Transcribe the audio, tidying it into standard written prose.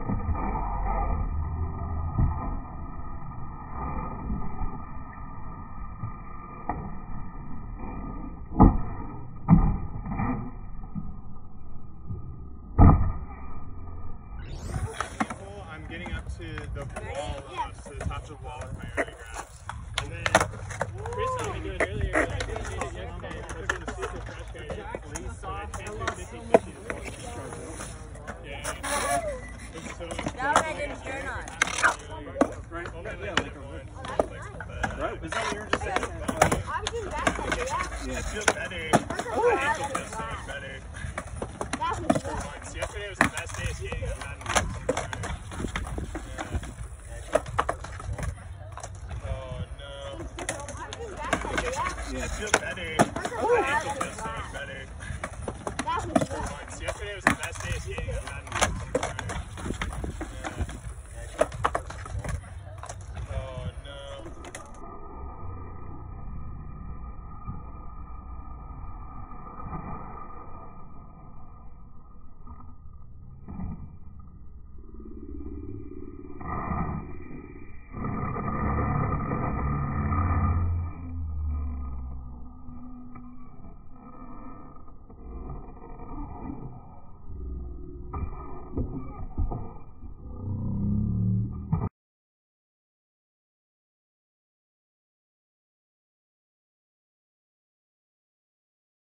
Getting up to the wall, to the top of the wall with my early grabs. And then Chris saw me do it earlier, but I didn't do it yesterday. I was in the super frustrated. So I can't do 50-50 to 40. Yeah. Now I didn't turn on. Right? Right? Was that what you were just saying? I was in back, yeah. I feel better.